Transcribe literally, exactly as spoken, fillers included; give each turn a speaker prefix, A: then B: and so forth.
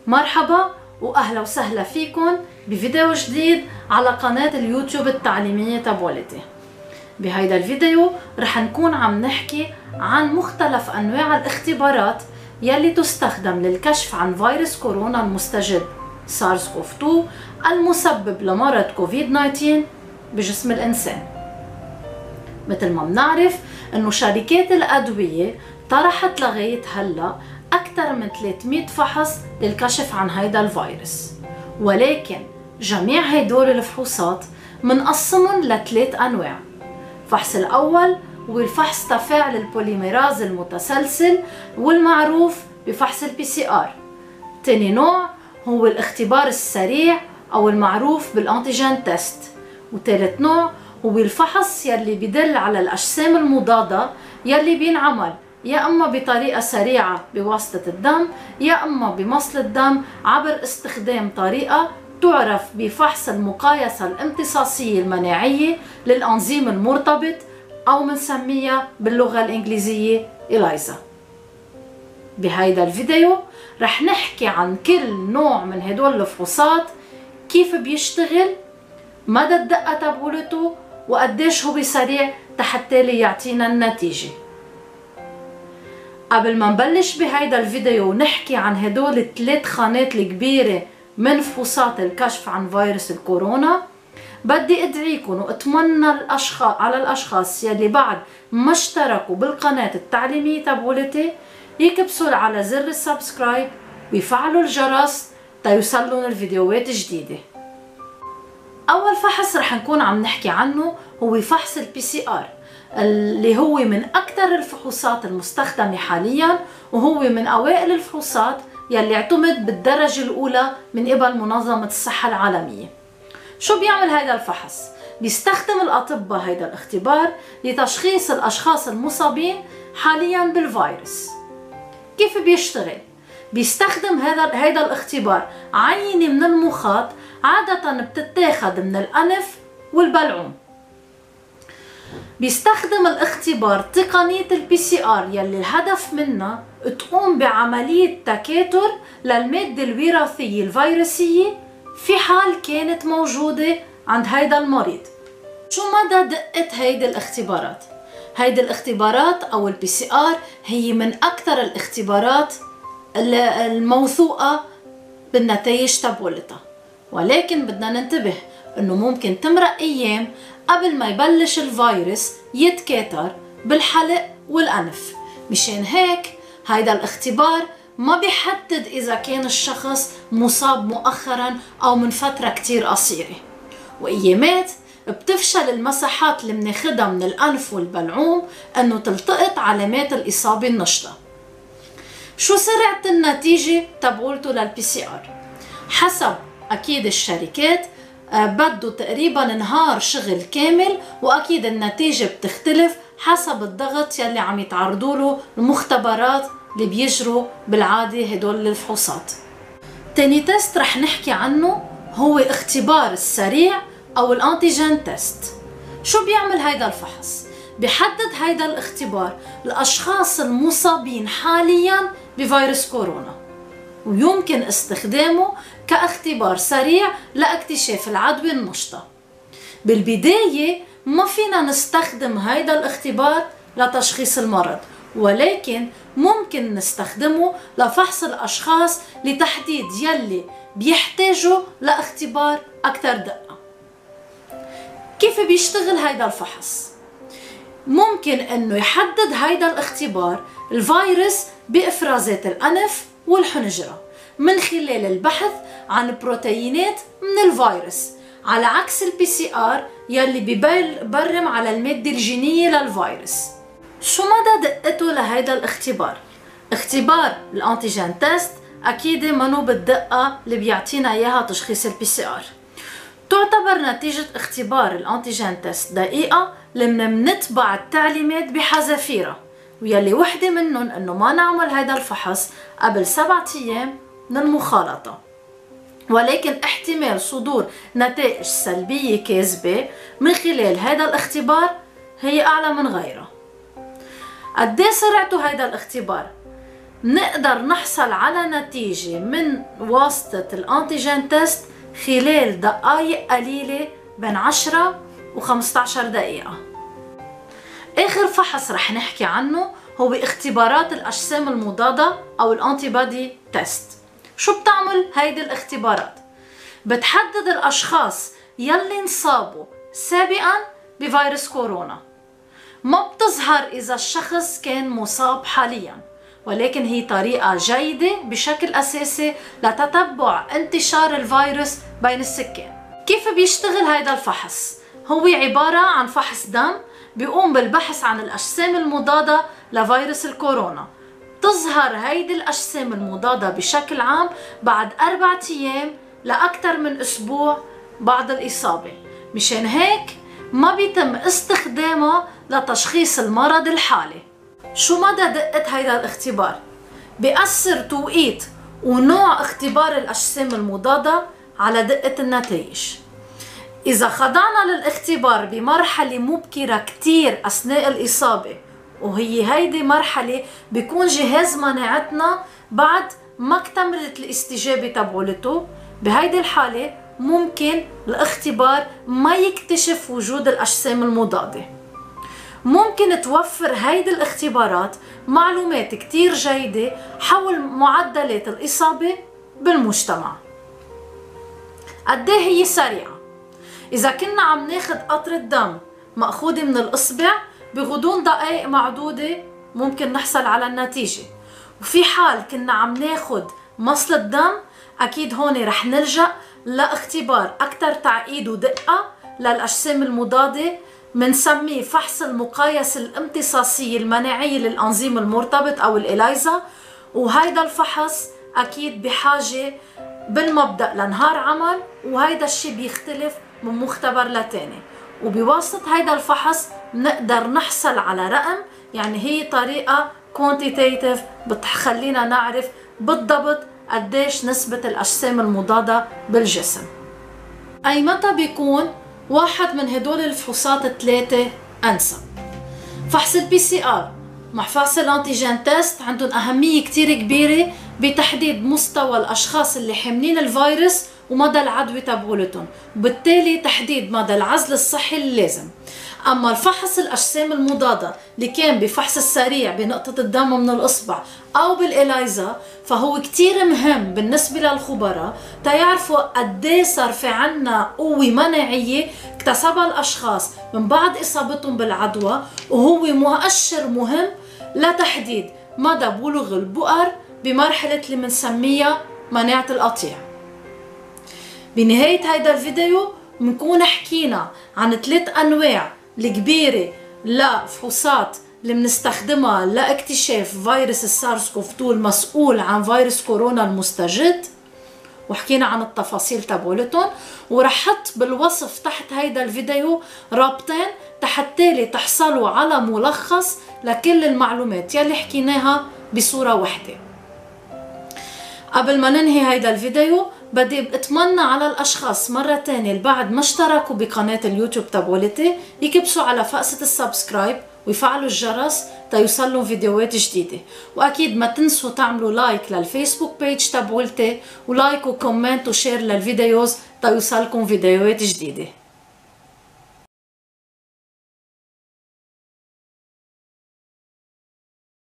A: مرحبا واهلا وسهلا فيكم بفيديو جديد على قناة اليوتيوب التعليمية تبولتي. بهيدا الفيديو رح نكون عم نحكي عن مختلف انواع الاختبارات يلي تستخدم للكشف عن فيروس كورونا المستجد سارس كوف اثنين المسبب لمرض كوفيد تسعة عشر بجسم الانسان. مثل ما بنعرف انه شركات الادوية طرحت لغاية هلا أكثر من ثلاثمئة فحص للكشف عن هيدا الفيروس، ولكن جميع هدول الفحوصات منقسمهم لثلاث أنواع. الفحص الأول هو الفحص تفاعل البوليميراز المتسلسل والمعروف بفحص البي سي آر. تاني نوع هو الاختبار السريع أو المعروف بالأنتيجين تيست. وثالث نوع هو الفحص يلي بدل على الأجسام المضادة يلي بينعمل يا اما بطريقه سريعه بواسطه الدم يا اما بمصل الدم عبر استخدام طريقه تعرف بفحص المقايسه الامتصاصيه المناعيه للانزيم المرتبط او بنسميها باللغه الانجليزيه إليزا. بهيدا الفيديو رح نحكي عن كل نوع من هدول الفحوصات، كيف بيشتغل، مدى الدقه تبعولته، وقديش هو سريع حتى يعطينا النتيجه. قبل ما نبلش بهيدا الفيديو ونحكي عن هدول الثلاث خانات الكبيرة من فحوصات الكشف عن فيروس الكورونا، بدي ادعيكم واتمنى الاشخاص على الاشخاص يلي بعد ما اشتركوا بالقناة التعليمية تبعولتي يكبسوا على زر السبسكرايب ويفعلوا الجرس تيوصلون الفيديوهات الجديدة. اول فحص رح نكون عم نحكي عنه هو فحص البي سي آر، اللي هو من أكثر الفحوصات المستخدمة حاليا، وهو من أوائل الفحوصات يلي اعتمد بالدرجة الأولى من قبل منظمة الصحة العالمية. شو بيعمل هذا الفحص؟ بيستخدم الأطباء هذا الاختبار لتشخيص الأشخاص المصابين حاليا بالفيروس. كيف بيشتغل؟ بيستخدم هذا هذا الاختبار عينة من المخاط عادة بتتاخد من الأنف والبلعوم. بيستخدم الاختبار تقنية البي سي آر يلي الهدف منها تقوم بعملية تكاثر للمادة الوراثية الفيروسية في حال كانت موجودة عند هيدا المريض. شو مدى دقة هيدي الاختبارات؟ هيدي الاختبارات أو البي سي آر هي من أكثر الاختبارات الموثوقة بالنتائج تبعولتها، ولكن بدنا ننتبه إنه ممكن تمرق أيام قبل ما يبلش الفيروس يتكاثر بالحلق والأنف. مشان هيك هيدا الاختبار ما بيحدد إذا كان الشخص مصاب مؤخرا أو من فترة كتير قصيرة، وأيامات بتفشل المساحات اللي بناخدها من الأنف والبلعوم أنه تلتقط علامات الإصابة النشطة. شو سرعة النتيجة تبعولته للبي سي آر؟ حسب أكيد الشركات بده تقريبا نهار شغل كامل، واكيد النتيجة بتختلف حسب الضغط يلي عم يتعرضوا له المختبرات اللي بيجروا بالعادة هدول الفحوصات. تاني تيست رح نحكي عنه هو اختبار السريع او الانتيجين تيست. شو بيعمل هيدا الفحص؟ بيحدد هيدا الاختبار الاشخاص المصابين حاليا بفيروس كورونا، ويمكن استخدامه كاختبار سريع لاكتشاف العدوى النشطة. بالبداية ما فينا نستخدم هيدا الاختبار لتشخيص المرض، ولكن ممكن نستخدمه لفحص الأشخاص لتحديد يلي بيحتاجوا لاختبار أكثر دقة. كيف بيشتغل هيدا الفحص؟ ممكن انه يحدد هيدا الاختبار الفيروس بإفرازات الأنف والحنجرة من خلال البحث عن بروتينات من الفيروس، على عكس البي سي آر يلي بيبرم على المادة الجينية للفيروس. شو مدى دقته لهيدا الاختبار؟ اختبار الانتيجين تيست اكيد منو بالدقة اللي بيعطينا اياها تشخيص البي سي آر. تعتبر نتيجة اختبار الانتيجين تيست دقيقة لما منتبع التعليمات بحذافيرها، ويلي وحدة منهم انه ما نعمل هيدا الفحص قبل سبعة ايام من المخالطة، ولكن احتمال صدور نتائج سلبية كاذبة من خلال هيدا الاختبار هي اعلى من غيرها. قديه سرعته هيدا الاختبار؟ نقدر نحصل على نتيجة من واسطة الانتيجين تيست خلال دقائق قليلة بين عشرة و خمسة عشر دقيقة. آخر فحص رح نحكي عنه هو اختبارات الأجسام المضادة أو الأنتي بادي تيست. شو بتعمل هيدي الاختبارات؟ بتحدد الأشخاص يلي انصابوا سابقا بفيروس كورونا. ما بتظهر إذا الشخص كان مصاب حاليا، ولكن هي طريقة جيدة بشكل أساسي لتتبع انتشار الفيروس بين السكان. كيف بيشتغل هيدا الفحص؟ هو عبارة عن فحص دم بيقوم بالبحث عن الأجسام المضادة لفيروس الكورونا. تظهر هيدي الأجسام المضادة بشكل عام بعد أربعة أيام لأكثر من أسبوع بعد الإصابة. مشان هيك ما بيتم استخدامها لتشخيص المرض الحالي. شو مدى دقة هيدا الاختبار؟ بيأثر توقيت ونوع اختبار الأجسام المضادة على دقة النتائج. إذا خضعنا للاختبار بمرحلة مبكرة كتير أثناء الإصابة، وهي هيدي مرحلة بيكون جهاز مناعتنا بعد ما اكتملت الاستجابة تبعولته، بهيدي الحالة ممكن الاختبار ما يكتشف وجود الأجسام المضادة. ممكن توفر هيدي الاختبارات معلومات كتير جيدة حول معدلات الإصابة بالمجتمع. قديه هي سريعة؟ إذا كنا عم ناخد قطرة دم مأخوذة من الإصبع بغضون دقائق معدودة ممكن نحصل على النتيجة. وفي حال كنا عم ناخد مصل الدم أكيد هون رح نلجأ لاختبار أكثر تعقيد ودقة للأجسام المضادة، منسميه فحص المقايسة الامتصاصية المناعية للأنظيم المرتبط أو الإليزا. وهيدا الفحص أكيد بحاجة بالمبدأ لنهار عمل، وهيدا الشي بيختلف من مختبر لتاني. وبواسطة هيدا الفحص نقدر نحصل على رقم، يعني هي طريقة كوانتيتيتيف بتخلينا نعرف بالضبط قديش نسبة الأجسام المضادة بالجسم. أي متى بيكون واحد من هدول الفحوصات الثلاثة أنسب؟ فحص البي سي آر مع فحص الانتيجين تيست عندهم أهمية كتير كبيرة بتحديد مستوى الأشخاص اللي حاملين الفيروس ومدى العدوى تبعولتهم، وبالتالي تحديد مدى العزل الصحي اللازم. أما الفحص الأجسام المضادة اللي كان بفحص السريع بنقطة الدم من الإصبع أو بالإليزا فهو كتير مهم بالنسبة للخبراء تيعرفوا قديه صار في عنا قوة مناعية اكتسبها الأشخاص من بعد إصابتهم بالعدوى، وهو مؤشر مهم لتحديد مدى بلوغ البؤر بمرحلة اللي منسميها مناعة القطيع. بنهاية هيدا الفيديو بنكون حكينا عن ثلاث أنواع الكبيرة لفحوصات اللي بنستخدمها لاكتشاف فيروس السارس كوف اثنين المسؤول عن فيروس كورونا المستجد، وحكينا عن التفاصيل تبعولتهم. ورح حط بالوصف تحت هيدا الفيديو رابطين تحتالي تحصلوا على ملخص لكل المعلومات يلي حكيناها بصورة واحدة. قبل ما ننهي هيدا الفيديو بدي اتمنى على الاشخاص مرة تانية اللي بعد ما اشتركوا بقناة اليوتيوب تبعولتي يكبسوا على فقسة السبسكرايب ويفعلوا الجرس تيوصلوا فيديوهات جديدة. واكيد ما تنسوا تعملوا لايك للفيسبوك بيج تبعولتي، ولايك وكومنت وشير للفيديوز تيوصلكم فيديوهات جديدة.